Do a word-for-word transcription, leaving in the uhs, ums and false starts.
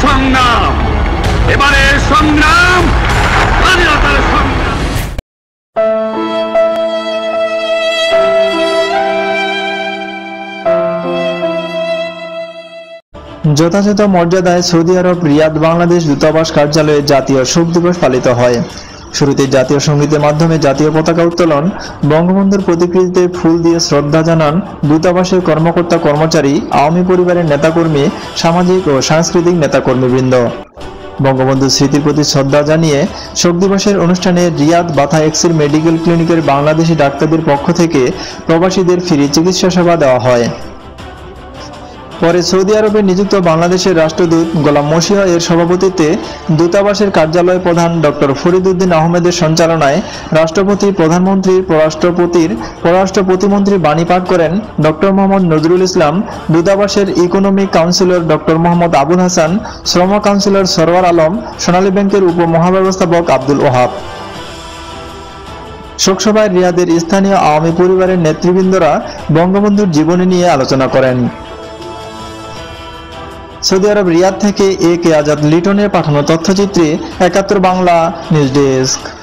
সংগ্রাম, এবারের সংগ্রাম স্বাধীনতার সংগ্রাম। যথাযথ মর্যাদায় সৌদি আরব রিয়াদ বাংলাদেশ দূতাবাস কার্যালয়ে জাতীয় শোক দিবস পালিত হয়। শুরুতে জাতীয় সঙ্গীতের মাধ্যমে জাতীয় পতাকা উত্তোলন, বঙ্গবন্ধুর প্রতিকৃতিতে ফুল দিয়ে শ্রদ্ধা জানান দূতাবাসের কর্মকর্তা কর্মচারী, আওয়ামী পরিবারের নেতাকর্মী, সামাজিক ও সাংস্কৃতিক নেতাকর্মীবৃন্দ। বঙ্গবন্ধুর স্মৃতির প্রতি শ্রদ্ধা জানিয়ে শোক দিবসের অনুষ্ঠানে রিয়াদ বাথা এক্সির মেডিকেল ক্লিনিকের বাংলাদেশি ডাক্তারদের পক্ষ থেকে প্রবাসীদের ফ্রি চিকিৎসা সেবা দেওয়া হয়। পরে সৌদি আরবে নিযুক্ত বাংলাদেশের রাষ্ট্রদূত গোলাম মসিহ এর সভাপতিত্বে দূতাবাসের কার্যালয় প্রধান ডক্টর ফরিদ উদ্দিন আহমেদের সঞ্চালনায় রাষ্ট্রপতি, প্রধানমন্ত্রীর, পররাষ্ট্রপতির পররাষ্ট্র প্রতিমন্ত্রী বাণী পাঠ করেন ডক্টর মোহাম্মদ নজরুল ইসলাম, দূতাবাসের economic counsellor doctor Mohammad Abul Hasan, শ্রম কাউন্সিলর সরওয়ার আলম, সোনালী ব্যাংকের উপ মহাব্যবস্থাপক আব্দুল ওহাব। শোকসভায় রিয়াদের স্থানীয় আওয়ামী পরিবারের নেতৃবৃন্দরা বঙ্গবন্ধুর জীবনী নিয়ে আলোচনা করেন। সৌদি আরব রিয়াদ থেকে এ কে আজাদ লিটনের পাঠানো তথ্যচিত্রে একাত্তর বাংলা নিউজ ডেস্ক।